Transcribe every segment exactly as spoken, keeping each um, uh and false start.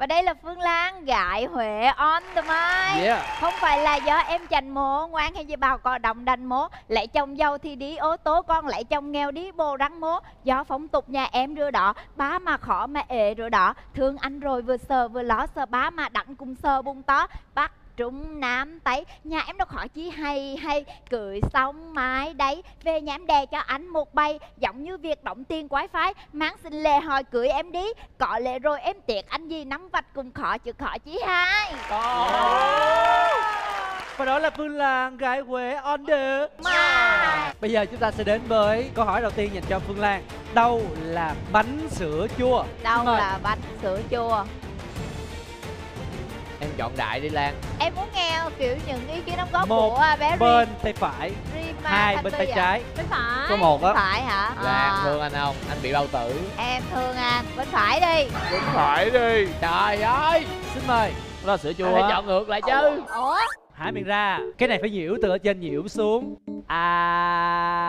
Và đây là Phương Lan gại Huệ on the mic. Yeah. Không phải là do em chành mố ngoan hay gì bào cò động đành mố. Lại chồng giàu thì đi ô tô, con lại chồng nghèo đi bồ răng mố. Do phong tục nhà em rửa đỏ, ba mà khó mà ế rửa đỏ. Thương anh rồi vừa sờ vừa ló sờ ba mà đặng cùng sờ bung tó. Bắc Trung Nam Tây, nhà em đâu khỏi chi hay hay. Cưới xong mai đấy, về nhà em đè cho anh một bay. Giống như việc đóng tiền wifi, mang xin lề hỏi cưới em đi. Có lệ rồi em tiệc anh gì nắm vạch cùng khó chứ khó chi hai. Và đó là Phương Lan gái Huế on the Mai. Bây giờ chúng ta sẽ đến với câu hỏi đầu tiên dành cho Phương Lan. Đâu là bánh sữa chua? Đâu là bánh sữa chua? Em chọn đại đi Lan. Em muốn nghe kiểu những ý kiến đóng góp Một của bé bên tay phải, Rima hai bên tay trái. Bên phải. Có một á. Phải hả? Lan À, thương anh không? Anh bị bao tử. em thương anh. Bên phải đi. Bên phải đi. Trời ơi, Xin mời. Đó là sữa anh chua phải á. chọn ngược lại chứ. Ủa? Há miệng ra. Cái này phải nhiễu từ ở trên nhiễu xuống. À.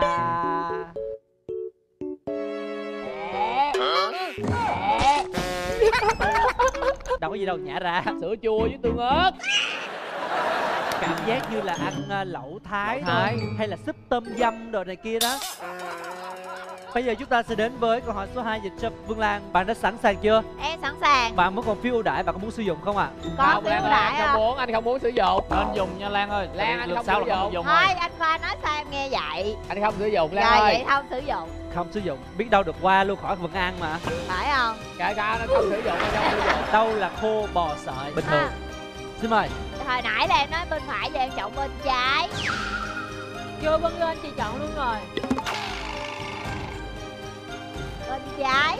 Đâu có gì đâu, nhả ra. Sữa chua với tương ớt. Cảm giác như là ăn uh, lẩu thái, Lẩu thái. thôi. Hay là súp tôm dâm đồ này kia đó. Bây giờ chúng ta sẽ đến với câu hỏi số hai dành cho Phương Lan. Bạn đã sẵn sàng chưa? Em sẵn sàng. Bạn muốn còn phiếu ưu đãi, bạn có muốn sử dụng không ạ? À? Có Không, phiếu Lan ơi, đại anh không không? muốn, anh không muốn sử dụng. Nên dùng nha Lan ơi. Lan, anh Lượt không sau sử là không dụng. dùng Thôi rồi. anh khoa nói sao em nghe vậy. Anh không sử dụng Lan Rồi ơi. vậy không sử dụng. Không sử dụng, biết đâu được qua luôn khỏi vẫn ăn mà. Phải không? Kể cả anh không sử dụng, anh không sử dụng. Đâu là khô bò sợi bình thường. À, Xin mời. hồi nãy là em nói bên phải, giờ em chọn bên trái. Chưa Vân lên chị chọn luôn rồi. Bên trái.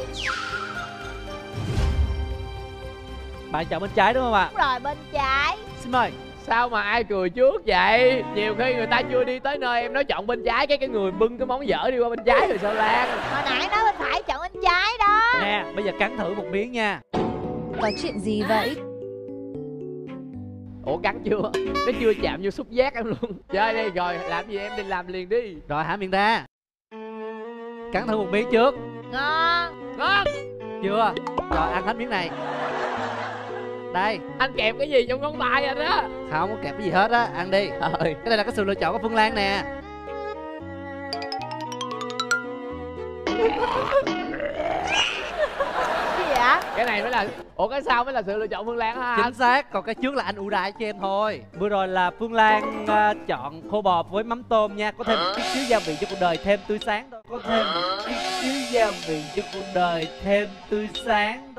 Bạn chọn bên trái đúng không ạ? Đúng rồi, bên trái. Xin mời. Sao mà ai cười trước vậy? Nhiều khi người ta chưa đi tới nơi em nói chọn bên trái, cái cái người bưng cái món dở đi qua bên trái rồi sao Lan? Hồi nãy nói bên phải chọn bên trái đó. Nè, bây giờ cắn thử một miếng nha. Có chuyện gì vậy? Ủa cắn chưa? Nó chưa chạm vô xúc giác em luôn. Chơi đi rồi, làm gì em đi làm liền đi. Rồi há miệng ra. Cắn thử một miếng trước. Ngon. Ngon. Chưa? Rồi ăn hết miếng này. Đây. Anh kẹp cái gì trong ngón tay anh á? Không có kẹp cái gì hết á, ăn đi. Trời. Cái này là cái sự lựa chọn của Phương Lan nè. Gì vậy? Cái này mới là... Ủa cái sau mới là sự lựa chọn Phương Lan hả? Chính xác, còn cái trước là anh ưu đãi cho em thôi. Vừa rồi là Phương Lan uh, chọn khô bò với mắm tôm nha. Có thêm một chút xíu gia vị cho cuộc đời thêm tươi sáng thôi. Có thêm một chút xíu gia vị cho cuộc đời thêm tươi sáng